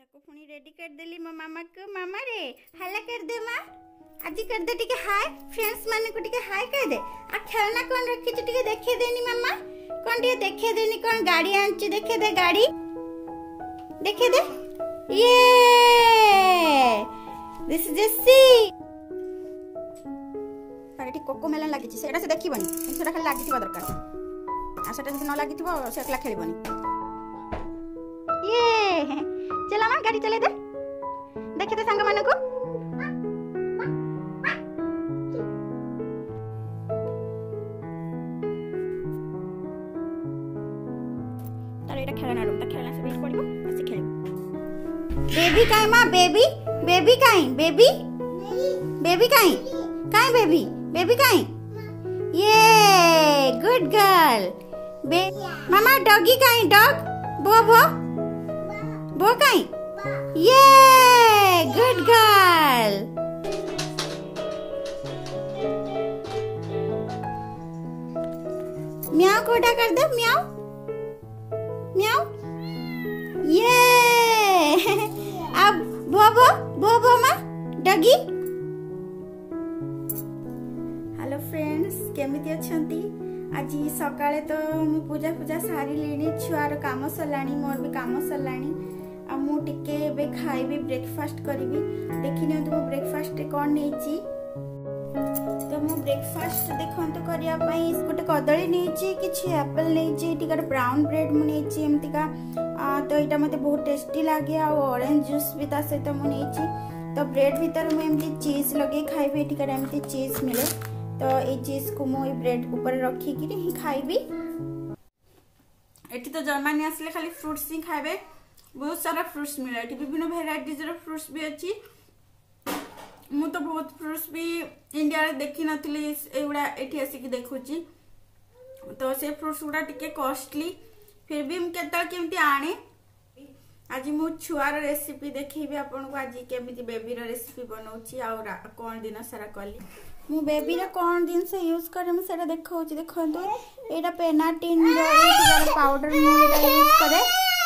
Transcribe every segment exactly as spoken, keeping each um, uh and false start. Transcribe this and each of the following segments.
को पुणी रेडी कर देली मो मामा को। मामा रे हल्ला कर दे माँ, आज कर दे टिके हाय फ्रेंड्स माने को टिके हाय कह दे। आ खेलना कौन रखी छु टिके देखे देनी मामा, कौन टिके देखे देनी, कौन गाड़ी आंची देखे दे, गाड़ी देखे दे। ये दिस इज अ सी पारेटी कोको मेलन लागी छि, सेटा से देखिबनी, सेटा खाली लागी थिबा दरकार, आ सेटा से न लागी थिबो से एकला खेलिबनी। ये चला मां गाड़ी चले दे, देखे दे संग माने को। तारे एटा खेलना रूम, ता खेलना से बेट पड़िबो, आसी खेलिबो। बेबी काई मां, बेबी बेबी काई, बेबी बेबी काई काई, बेबी बेबी काई। ये गुड गर्ल। बे मामा डॉगी काई, डॉग बो बो बो काई। ये गुड गर्ल। म्याऊ कोडा कर दे, म्याऊ म्याऊ। ये अब बो बो बो बो मां डॉगी। हेलो फ्रेंड्स, केमिति अछंती? आज सकाळे तो मु पूजा पूजा सारी लेनी, छुआर काम सरलानी, मोर भी काम सरलानी। आ मु टिके बे खाइबी, ब्रेकफास्ट करिबी। देखि नै तो ब्रेकफास्ट कोन नेची, तो मु ब्रेकफास्ट देखंतु करिया पई गोटे कदली नेची, किछि एप्पल नेची, टिका ब्राउन ब्रेड मु नेची एमतिका। तो एटा मते बहुत टेस्टी लागे, आ ऑरेंज जूस भी ता सहित मु नेची। तो ब्रेड भीतर मु एमति चीज लगे खाइबी, टिका एमति चीज मिले, तो ए चीज को मु ब्रेड ऊपर रखी कि ही खाइबी। एठी तो जर्मनी आसले खाली फ्रूट्स ही खाइबे, बहुत सारा फ्रूट्स मिले, एठी विभिन्न वेराइटीज रो फ्रूट्स भी अछि। मु तो बहुत फ्रूट्स भी इंडिया रे देखि नथिली, एउडा एठी आसी कि देखुची। तो से फ्रूट्स उडा टिके कॉस्टली, फिर भी हम केता केमती आने। आज मु छुआर रेसिपी देखिबी आपन को, आज केमिति बेबी रो रेसिपी बनाउची आ कोन दिन सारा कली। मु बेबी रे कोन दिन से यूज करे मु सेटा देखौची। देखंतु एटा पेनाटिन रो एटा पाउडर मु एटा यूज करे,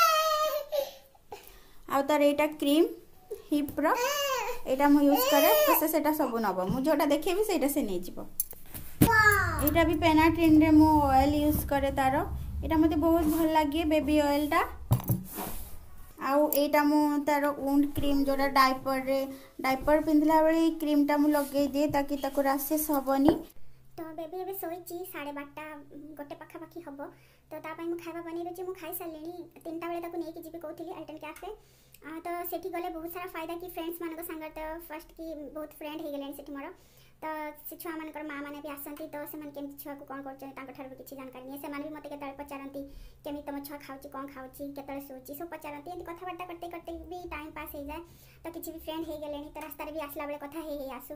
आ तार एटा क्रीम हिप रो एटा मु यूज करे। तो से सेटा सब नबो, मु जोटा देखेबी सेटा से नै जिवो। एटा भी पेनाटिन रे मु ऑयल यूज करे, तारो एटा मते बहुत भल लागे बेबी ऑयल टा। आउ एटा मु तारो वुंड क्रीम जोटा डायपर रे डायपर पिंधला बेले क्रीम टा मु लगे दे, ताकि ताको रासेस हबनी। तो बेबी एबे सोईची साढ़े बारटा गोटे पाखा पाखी हबो। तो ता पई मु खाइबा बनै जे मु खाइ सालेनी, तीनटा बेले ताको नै कि जिबे कहउथली अल्टन कैफे। आ तो सेठी गले बहुत सारा फायदा कि फ्रेंड्स मान को संग, तो फर्स्ट की बहुत फ्रेंड हे गेलेन सेठी मोर। तो से छुआ मान माँ मैंने भी आसती, तो से केमती छुआ को कौन कर किसी जानकारी नहीं, से भी मत के पचारती केमी तुम छुआ खाऊँ कौन खाऊँ के सोची सब पचारती, एमती कथबार्ता करते करते भी टाइम पास हो जाए। तो किसी भी फ्रेंड हो गले, तो रास्तार भी आसला बेले कथा हे आसू।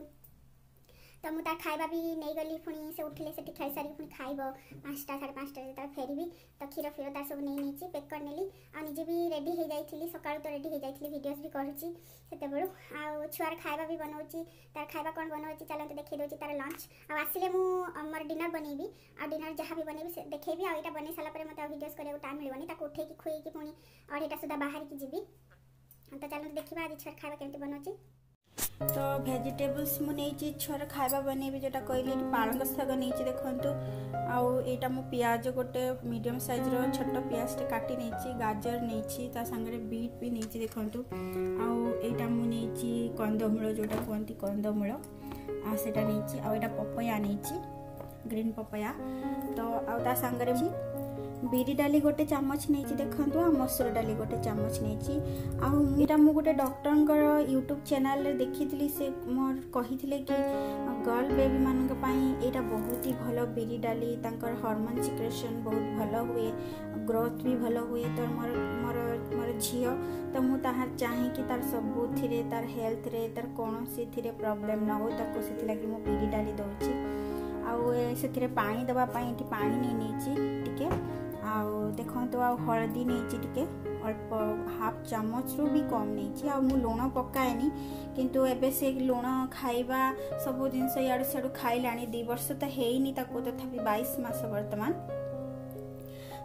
तो मुझे खाइबा भी नहीं गली, पुणी से उठिले से खाई सारी पुणी खाइब पाँचटा साढ़े पाँचटा जो फेरबी। तो क्षीर फीर तार सब नहीं नहीं पैक कर नेली, आ निजे भी रेडी हो जाइली, सका तो रेडी हो जाइली, वीडियोस भी करुँची से बेलू। आ छुआर खाइबा भी बनाऊँगी, तार खाइबा कौन बनाऊँगी चलते देखी दूसरी तार लंच। आसिले मोर डिनर बनैबी, आ डिनर जहाँ भी बनैबी देखी। आईटा बन सारापर मतलब वीडियोस करने टाइम मिलनी, ताको उठे खुएकी पुणी अढ़ाईटा सुधा बाहर की जीवी। तो चलते देखा आज छुआर खाइबा केमती बनाऊँगी। तो वेजिटेबल्स मु नहीं छुआर खाइबा बनैबी, जोटा कहली पालक शाग नहीं देखु। आउ एटा मु प्याज गोटे मीडियम साइज रो छोट प्याज टे काटी नहीं, गाजर नहीं, ता संगे बीट भी नहीं देखु। आउ एटा मु नहीं कंदमूल जोटा कहती कंदमूल, आ सेटा नहीं, आ एटा पपया नहीं, ग्रीन पपया। तो आ ता संगे बिरी डाली गोटे चामच नहीं देखु, आ मसूर डाली गोटे चामच नहीं। आटा मु गोटे डॉक्टर यूट्यूब चैनल रे देखी, से मोर कही कि गर्ल बेबी मान एटा बहुत ही भल बिरी डाली, तांकर हार्मोन सिक्रेशन बहुत भल हुए, ग्रोथ भी भल हुए। तो मोर मोर मोर झील, तो मु ताहार चाहे कि तार सबू थिरे, तार हेल्थ रे तार कौनसी थिरे प्रॉब्लम न हो, ताको सेथि लागि मु बिरी डाली दउची। आउ से पानी दबा पाई पानी नहीं नहीं टिके। आउ देखो तो आ हलदी नहीं टिके अल्प हाफ चामच रु भी कम नहीं। आ मु लुण पकाएनी, किंतु एबे से लुण खाइबा सब जिनस याडू सियाडू खाइलानी, दी वर्ष तो हेनी ताको, तथापि बाईस मास वर्तमान।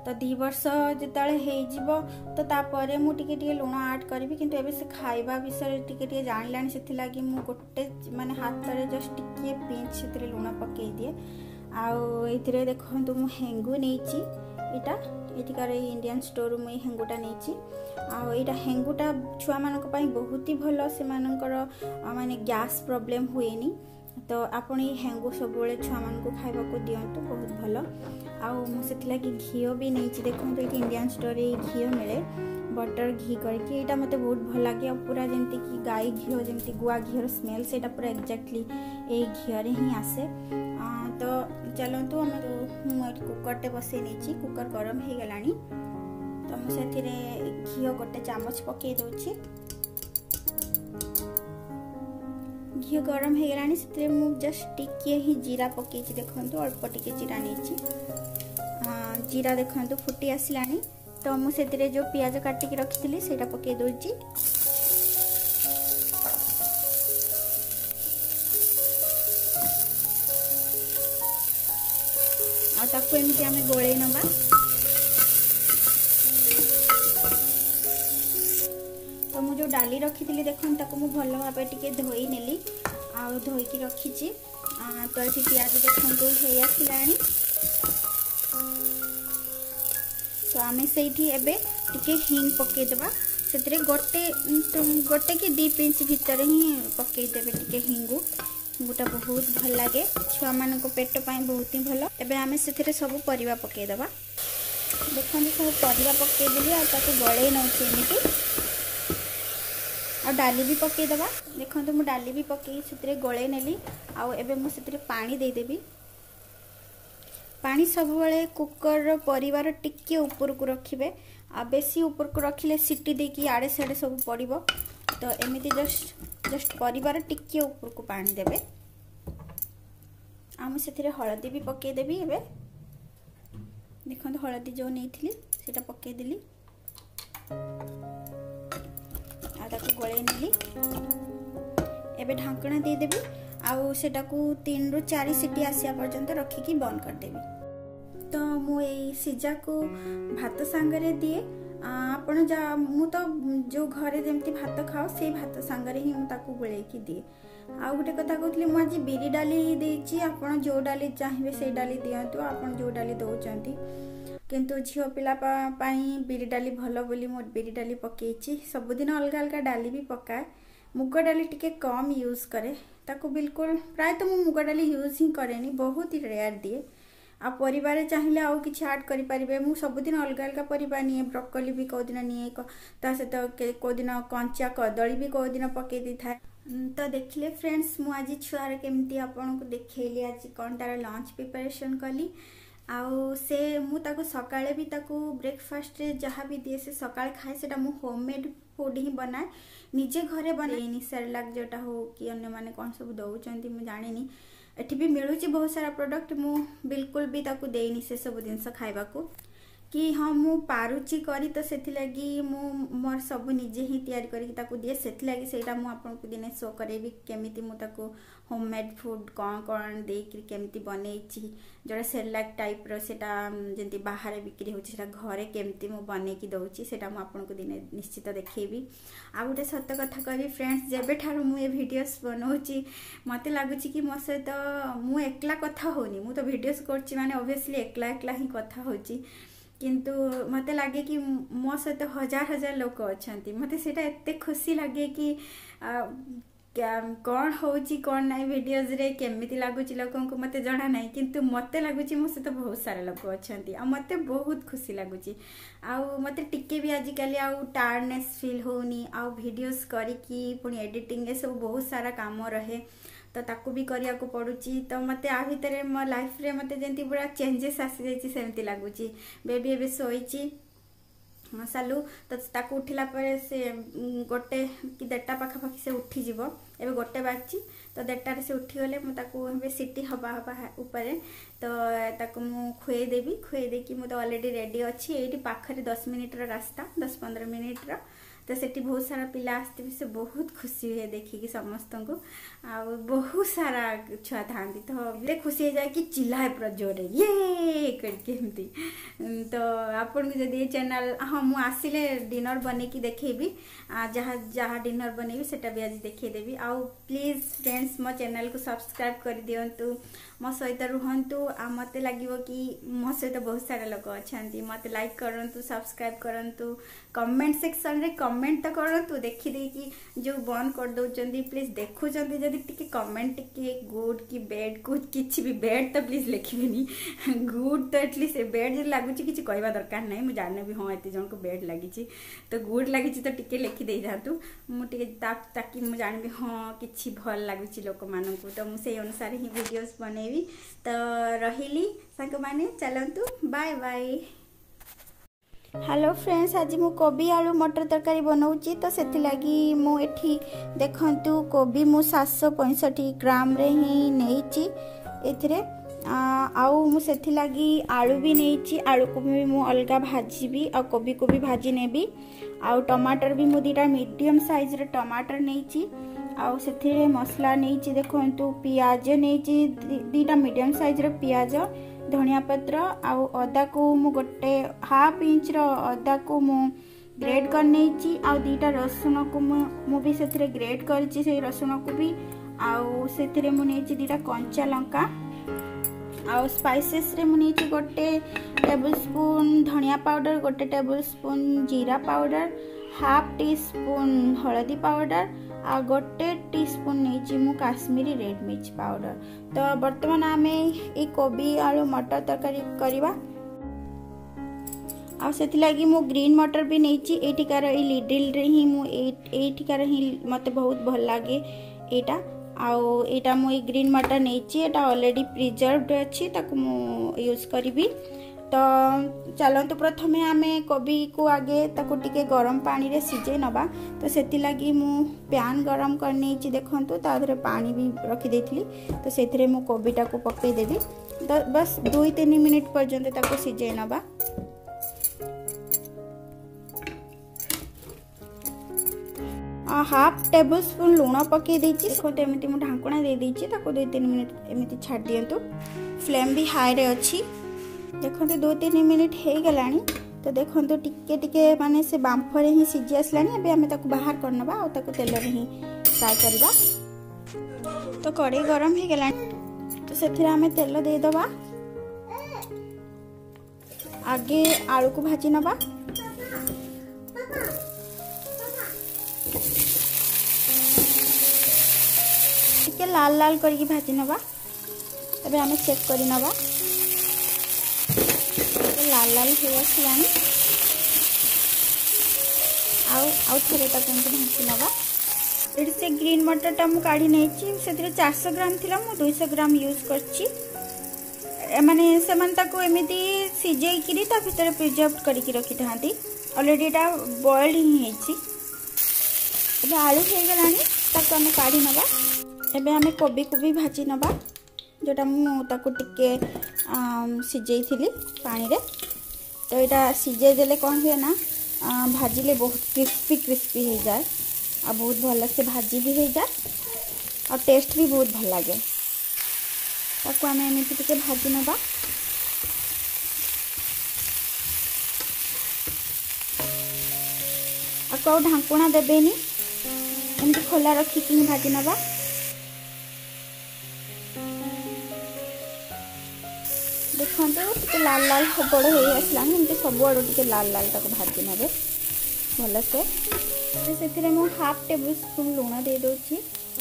तो दी वर्ष जितेबाला हो तो तापर मु टिके टिके लुण आड करी किंतु एबे से खाइबा विषय टिके टिके जानिलानी से मु गोटे माने हाथ रे जस्ट टिके पिंच से लुण पकई दिए। आउ ये देखो मु हेंगु नहीं इटा एटिकार इंडियन स्टोर मुई हेंगुटा नहीं आउ एटा हेंगुटा छुआ मानक पई बहुत ही भलो से मानकर माने गैस प्रॉब्लम हुएनी तो आपण ये हेंगु सब बेले छुआ मान को खाइबा को दियंतु बहुत भलो। आउ मु सेथिला कि घिओ भी नहीं देखो तो ये इंडियन स्टोर रे घिओ मिले बटर घी करके एटा मते बहुत भल लागे और पूरा जमती कि गाय घिओ जमती गुआ घिओर स्मेल सेटा पूरा एक्जेक्टली ए घिओ रे ही आसे। तो चलतु आम मुझे कुकरटे बसई नहीं कुकर गरम हो गलानी तो मुझे घी गोटे चामच पकई दूची घी गरम हो गलानी से जस्ट टिके ही जीरा पकई देखो अल्प टिके जीरा नहीं जीरा देखो फुटी आसलानी तो मुझे जो पियाज काटिकी रखी से पकई दूची ताकू एमती आम गोले नवा तो मु जो डाली रखी थी देखो ताकू मु भल भाव टिके धोई नेली आउ धोईकी रखीची तो ये पियाज देखो हो आसलानी तो आम से एबे टिके हिंग पकईदेवा से गोटे गोटे कि दी पिंच भितर ही पकईदेवे टिके हिंगू गोटा बहुत भल लगे छुआ मान पेट पाई बहुत ही भल। एबे आमे से सब परिवा पकई दबा देखो सब परिवा पकई देली आ ताको गळे नउछि एमिति आ डाली भी पकई दबा देखो तो मु डाली भी पकई से गळे नेली आ एबे मु से पानी दे देबी पानी सब बेले कुकर परिवार टिके ऊपर को रखिबे आ बेसी ऊपर को रखिले सीटी देकी आड़े साड़े सब पड़िबो तो एमिति जस्ट जस्ट परिवार टिके ऊपर को पानी देबे आम से हलदी भी पकई देबी एबे देखो तो हलदी जो नहीं थी सेटा पकई देली आ ताको गोळे नेली एबे ढांकणा दे देबी आउ सेटा को तीन रु चार सीटी आसिया पर्यंत रखिकी बंद कर देबी। तो मु ए सिजा को भात सांगरे दिए आपण जा मु तो जो घरे जमती भात खाओ से भात सांगरे ही मु ताको गोळेकी दिए। आ गोटे कथा कहतली मु आज बिरी डाली देची आपण जो डाली चाहिए से डाली दियंतु आपण जो डाली दउचंती किंतु झियो पिला पाई बिरी डाली भलो बोली मु बिरी डाली पकेची सबुदिन अलग अलग डाली भी पकाए मुग डाली टिके कम यूज करे ताको बिल्कुल प्राय तो मु मुग डाली यूज ही करेनी बहुत ही रेयर दिए आ परिवार चाहिए आउ किछि ऐड करि परिबे मु सबुदिन अलग अलग परिबा निए ब्रोकोली भी को दिन निए ता से तो को दिन कंचा कदली भी को दिन पके दी था। तो देखिले फ्रेंड्स मु आज छुआर केमती आपन को देखैली आज कोन तार लंच प्रिपरेशन कली आउ से मु ताको सकाळे भी ताको ब्रेकफास्ट रे जहाँ भी दिए से सकाळ खाए सेटा मु होममेड फूड ही बनाए निजे घरे बनाएनी सेरेलाक जोटा हो कि अन्य माने कोन सब दउचंती मु जानिनी एठी भी मिलुची बहुत सारा प्रोडक्ट मु बिल्कुल भी ताको देनी से सब जिनस खाइबा को कि हाँ मु पारुची करी तो सेथि लगी मु मोर सब निजे ही तैयारी करी ताको दिए सेथि लगी सेटा मु आपन को दिने शो करेबी केमिति मु ताको होममेड फूड कोन कोन दे कि केमिति बनेची जोड़ा सेरेलाक टाइप रो सेटा जेंति बाहर बिक्री होची सेटा घरे केमिति मु बने की दउची सेटा मु आपन को दिने निश्चित देखैबी। आ गोटे सत्य कथा कहबी फ्रेंड्स जेबे ठारू मु ए वीडियोस बनौची मते लागुची कि मो सहित मु एकला कथा होनी मु तो वीडियोस करची माने ऑब्वियसली एकला एकला ही कथा होची किंतु मते लगे कि मो सहित हजार हजार लोक अच्छा मते सेटा एते खुशी लगे कि कौन होची कौन नाई वीडियोस रे केमिति लागुची लोकन को मते जणा नाही किंतु मते लागुची मो सहित बहुत सारा लोक अछंती आ मते बहुत खुशी लागुची आ मते टिके भी आज काली आ टायर्डनेस फील होनी आ वीडियोस करी कि पुनी एडिटिंग ए सब बहुत सारा काम रहे तो ताकू भी करिया को पड़ुची तो मते आ भितरे मो लाइफ रे मते जेंती पूरा चेंजेस आसी जाईची सेमती लागुची बेबी एबे सोईची सालू तो ताकू उठिला परे से गोटे कि देटा पाखा पाखी से उठी जीवो एबे गोटे बाची तो देटा रे से उठी गले मु ताकू एबे सिटी हबा हबा ऊपर तो ताकू मु खुए देबी खुए दे कि मु तो ऑलरेडी रेडी अछि एठी पाखरे दस मिनिट रो रास्ता दस पंद्रह मिनिट रो तो सेठी बहुत सारा पिला आसते से बहुत खुशी हुए देखिकी समस्त को आ बहुत सारा छुआ था तो खुशी हो जाए कि चिल्लाए पूरा जोरे ये करके एमती। तो आपन को जब ये चैनल हाँ मुझे आसिले डिनर बने की देखेबी जहाँ जहाँ डिनर बनेबी सेटा भी आज देखेदेवी। आउ प्लीज फ्रेंड्स मो चैनल को सब्सक्राइब कर दिंतु मो सहित रुहतु आ मत लगे कि मो सहित बहुत सारा लोग अच्छा मत लाइक करंतु सब्सक्राइब करंतु कमेंट सेक्शन रे कमेंट तो करंतु देखी देखी जो बंद कर दउचंदी प्लीज देखुचंदी जदी टिके कमेंट टिके गुड कि बैड कुछ किछि भी बैड तो प्लीज लिखिबेनी गुड तो एटलीस्ट बैड जे लागुची किछि कहबा दरकार नै मु जाने भी हां एते जन को बैड लागिची तो गुड लागिची तो टिके लिखि दे जातु मु टिके ताकि मु जानबी हां किछि भल लागुची लोक माननकु तो मु सेही अनुसार ही वीडियोस बनेबी। तो रहिली संग माने चलंतु बाय बाय। हेलो फ्रेंड्स आज मु कोबी आलू मटर तरकारी बनाऊँगी तो से लगी मु एठी देखंतु कोबी मु सात सौ पैंसठ ग्राम रे ही नेइची एथिरे आउ मु सेथि लगी आलू भी नेइची आलू को भी मु अलगा भाजीबी आ कोबी को भी भाजी नेबी आउ टमाटर भी मु दीटा मीडियम साइज रे टमाटर नेइची आउ सेथिरे मसला नेइची देखंतु पियाज नेइची दीटा मीडियम साइज रे पियाज धनिया पत्र आउ अदा को मु गोटे हाफ इंच रो अदा को मु ग्रेट कर नेइची आउ दीटा रसुन को मु मु भी सेथिरे ग्रेट करची से रसुन को भी आउ सेथिरे मु नेइची दीटा कंचा लंका आउ स्पाइसेस रे मु नेइची गोटे टेबल स्पून धनिया पाउडर गोटे टेबल स्पून जीरा पाउडर हाफ टी स्पून हळदी पाउडर आ गोटे टीस्पून नहीं मु काश्मीरी रेड मिर्च पाउडर। तो बर्तमान आमे ए कोबी आलू मटर तरकारी करवा आ सेति लागी मु ग्रीन मटर भी नहीं एटिकार ए लिडिल रे ही मु एटिकार ही मते बहुत भल लागे एटा आउ एटा मु ग्रीन मटर नहीं एटा ऑलरेडी प्रिजर्व्ड अछि ताकू मु यूज करिवि। तो चलतु प्रथमे आमे कोबी को आगे ताको टिके गरम पानी रे सिजे नबा तो सेति लागी मु पैन गरम करने छि देखंतु ता धरे पानी भी रखी देथिली तो सेथिरे मु कोबीटा को पक्के देबी तो बस दो तीन मिनिट पर्यंत ताको सिजे नबा। आ हाफ टेबल स्पून लूण पक्के देछि देखो तो एमिति मु ढांकणा दे देछि ताको दो तीन मिनिट एमिति छाड़ दियंतु फ्लेम भी हाई रे अछि देखो दो तीन मिनिट हो गलानी तो देखो टिके टिके माने से बांफरे ही सिझी आसलानी अबे हमें ताको बाहर करनबा और ताको तेल रे ही फ्राई करबा। तो कड़े गरम हो गलानी तो सेथिरे हमें तेल दे दबा आगे आलू को भाजी नबा टिके लाल लाल करके भाजी नबा तबे हमें चेक करी नबा लाल लाल हो आसलानी आउ आउ थरे ताको भाजी नबा एटी से ग्रीन मटर टा मु काढी नेछि सेथिरे चार सौ ग्राम थिला मु दो सौ ग्राम यूज करछि माने सेमान ताको एमिति सिजेई किरी ता भितर प्रिजर्व करिकि रखि थांती ऑलरेडी एटा बॉइल्ड ही हेछि। एबे आलू हे गलानी ताको हम काढी नबा एबे हमें कोबी को भी भाजी नबा जोटा मु ताको टिके सिजेई थिली पानी रे तो यहाँ सिजे देले कौन हुए ना भाजिले बहुत क्रिस्पी क्रिस्पी हो जाए और बहुत भल से भाजी भी हो जाए और टेस्ट भी बहुत भल लगे ताको आम एमती टिके भाजी नबा आपको ढांकुणा देबेनी एमती खोला रखिकी भाजी नबा देखो तो लाल लाल बड़ हो आसला सब आड़ टे लाल लाल तक भाजी ने भल से से हाफ टेबल स्पून लुण दे दूची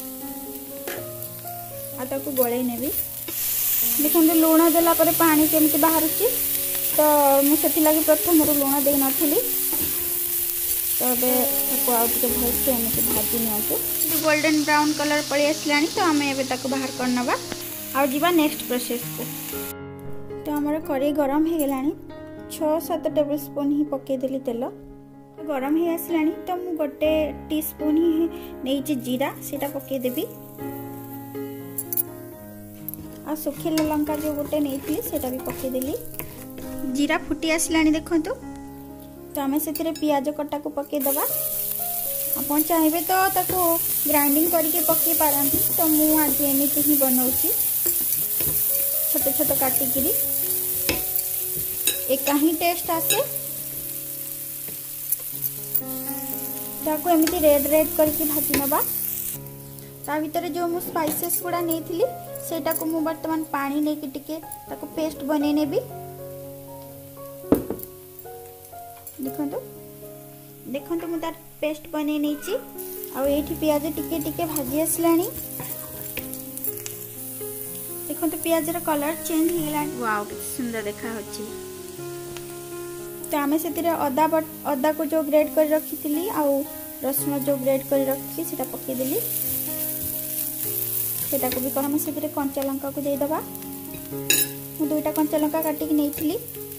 आको गोले नेबी देखो लुण देला पर पानी केमती बाहर तो मुझे लगे प्रथम लुण दे नी तो ये भल से एमती भाजी नि गोल्डन ब्राउन कलर पड़ी आसला तो आम ए बाहर करनबा आ जीवा नेक्स्ट प्रोसेस को। तो हमारा कड़े गरम हो गलानी छः सात टेबल स्पून ही पके देली तेल गरम हो आसलानी तो मु गोटे टी स्पून ही नहीं जीरा सेटा पके देबी आ सुखिला लंका जो गोटे नहीं सेटा भी पके देली जीरा फुटी आसलानी देखंतु तो आमे सेथिरे पियाज कटा को पके दबा आपन चाहिए तो ताको ग्राइंडिंग करके पके पारंती तो मु आज एमिति ही बनाउची छोटे छोटे काटिकी एक ही टेस्ट आसे ताको एमिति रेड रेड करके भाजी नबा ता भीतर जो मु स्पाइसेस गुडा नेथिली सेटा को मु वर्तमान पानी नेकी टिके ताको पेस्ट बने नेबी देखंतु देखंतु मु तार पेस्ट बने नेची आ एठी प्याज टिके टिके भाजी आसलानी देखंतु प्याज रा कलर चेंज हो गेला वाओ कितना सुंदर देखा होची तो आमे सेतिरे अदा अदा को जो ग्रेट कर रखी थी आ रसुण जो ग्रेट कर रखी सेटा पके देली सेटा को भी कम सेतिरे कंचा लंका को दे दबा मु दुईटा कंचा लंका काटी के नेइथिली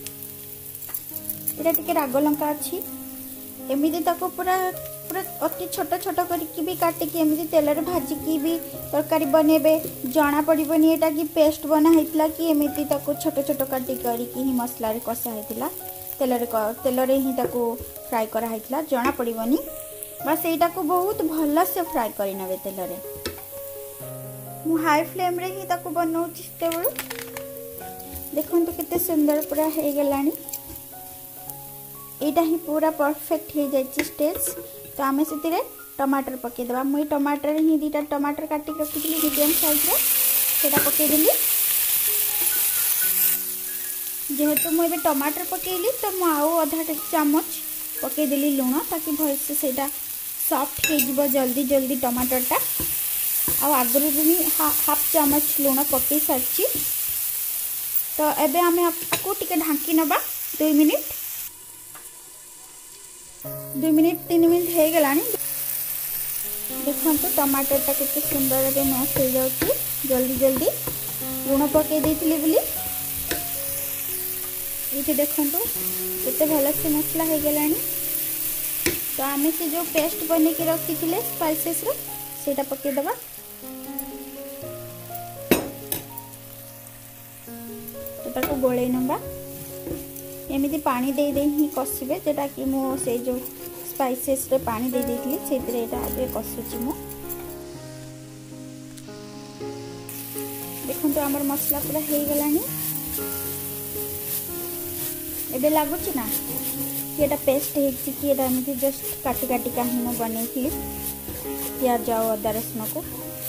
एटा टिके राग लंका अछि एमिति ताको पूरा पूरा अति छोट छोट करके भी काटिकी एमिति तेल रे भाजी की भी तरकारी बनेबे जाना पड़िबनी एटा कि पेस्ट बना हैतला कि एमिति ताको छोट छोट काटी करके ही मसला रे कसा हैतला तेल रे तेल रे ही ताको फ्राई करा हैतला जाना पड़िबनी बस एटा को बहुत भल से फ्राई करि नबे तेल रे मु हाई फ्लेम रे ही ताको बनौछि तेबेळु देखंतु केते सुंदर पूरा हे गेलानी एटा ही पूरा परफेक्ट हो जाए स्टेज तो आम से टमाटर पके देबा मुई टमाटर ही दीटा टमाटर काटी रखी मीडियम साइज रे पकेदेली जेहेतु मुझे टमाटर पकेली तो मु आउ अधा चामच पकेदेली लुण ताकि भलसे सेटा सॉफ्ट हो जल्दी जल्दी टमाटरटा आगुरी भी हाफ चामच लुण पके सारी तो एबे आमे आपको टिके ढांकी नबा दुई मिनिट दुई मिनिट तीन मिनिट हो गलानी देखो टमाटरटा केते सुंदर रे मैश हो जाउची जल्दी जल्दी लुण पके देथिली बोली ये देखो केते भल से मसला हो गलानी तो आमे से जो पेस्ट बने के रखी थिले स्पाइसेस रो सेटा पके दबा तो ताको गोळे नबा एमिति पानी दे दे ही कसिबे जेटा कि मो से जो स्पाइसेस रे पानी दे देथली सेतरे एटा आबे कसुची मो देखंतु हमर मसला पूरा हे गलानी एबे लागुची ना एटा पेस्ट हे छि कि एटा एमिति जस्ट काटी काटी काहे मो बनेथली प्याज और अदा रसुण को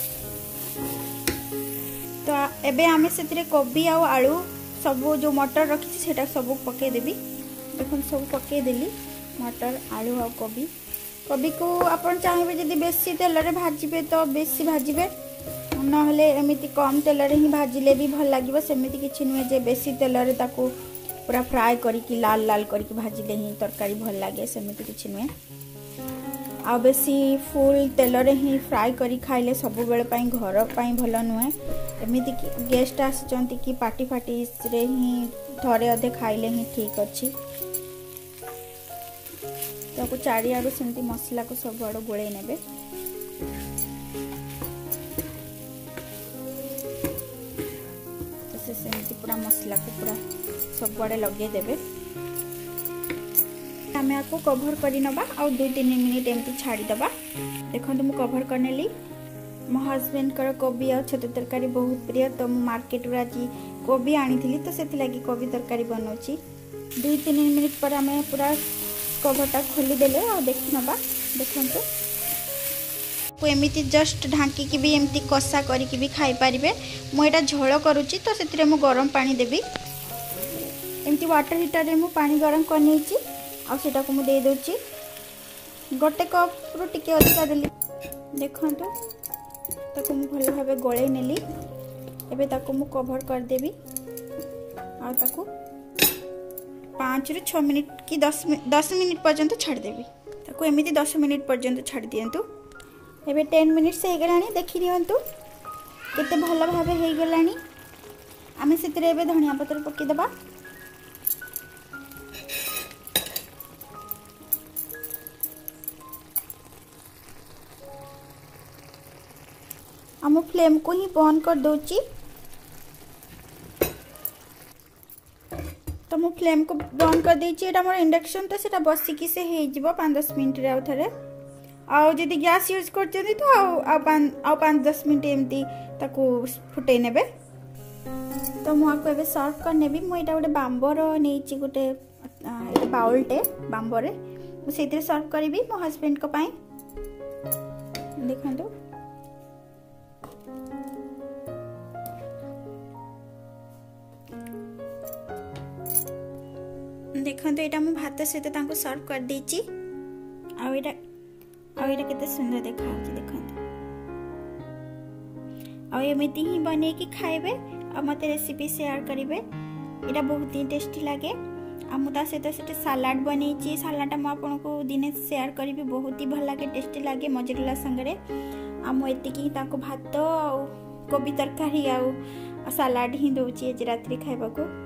तो एबे आमे सेतरे कोबी और आलू सब जो मटर रखी सेटा सब पके देबी देखो सब पके देली मटर आलू और कोबी कोबी को अपन चाहिए जदि बेसी तेल रे भाजिबे तो बेसी भाजिबे नहले एमिति कम तेल रे ही भाजिले भी भल लागिबो सेमिति किछि नुहे जे बेसी तेल रे ताको पूरा फ्राई करिकि लाल लाल करिकि भाजिले ही तरकारी भल लागे सेमिति किछि नुहे आ बेसी फुल तेल रे ही फ्राई करी खाइले सब बेले पई घर पई भल नुहे एमिति गेस्ट आसचंती कि पार्टी फाटी रे ही थरे अधे खाइले ही ठीक अच्छी ताको चारियाडू सेमती मसला को सब आड़ गोळे नेबे तो से सेमती पूरा मसला को पूरा सब आड़े लगे देबे आमे आपको कवर करी नबा आ दो तीन मिनिट एमती छाड़ी दबा देखंतु मु कवर करनेली मो हस्बैंड कर कोबी और छतु तरकारी बहुत प्रिय तो मु मार्केट रे आज कोबी आनी थी तो सेति लागि कोबी तरकारी बनौची दुई तीन मिनिट पर आमे पूरा कवरटा खोली देले और देखि नबा देखंतु को एमिति जस्ट ढांकी की भी एमिति कसा करी की भी खाई परिबे मु एटा झोल करूची तो सेतिरे मु गरम पानी देबी एमिति वाटर हीटर रे मु पानी गरम करनेची आ सेटा को मु दे दोची गोटे कप रो टिके अधिका देली देखंतु ताको मु भल भाबे गोळे नेली एबे ताको मु कवर कर देबी आ ताको पाँच रु छह मिनिट की दस दस मिनिट पर्यंत छाड़ देबी ताको एमिति दस मिनिट पर्यंत छाड़ दियंतु एबे दस मिनिट से हे गलानी देखि नियंतु केते भल भाबे हे गलानी आमे सेतिरे एबे धनिया पत्र पके दबा हम फ्लेम को ही बंद कर दोची तो मु फ्लेम को बंद कर देची एटा मोर इंडक्शन तो सेटा बसिकी से हे जिवो पाँच दस मिनिट रे आउ थरे आउ जदि गैस यूज करछन्ती तो आउ आउ पाँच दस मिनट एमती ताकू फुटै नेबे। तो मुझे एबे सर्व कर नेबी। मु एटा गोटे बांबर नेछि गोटे बाउलटे बांबरे मुझे सर्व करी मो हस्बैंड को पाई। देखो देखो यहाँ मुझे भात सहित सर्व कर देछि। आ एटा आ एटा केते सुंदर देखा देखो आ एमती ही बने कि खाइबे आ मते रेसिपी शेयर करिवे। एटा बहुत ही टेस्टी लागे। आ मु ता सहित सेटे सलाड बनेछि। सलाड मु आपन को दिने शेयर करिवे। बहुत ही भल लागे टेस्टी लागे मजेला संगरे। आ मु एतिकी ताको भात आ गोबी तरकारी आ सलाड ही दउछि आज रात्रि खाइबा को।